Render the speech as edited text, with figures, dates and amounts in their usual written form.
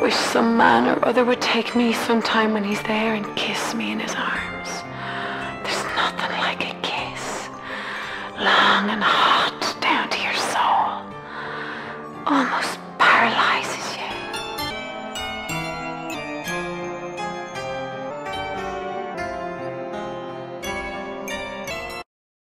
wish some man or other would take me sometime when he's there and kiss me in his arms. There's nothing like a kiss. Long and hot down to your soul. Almost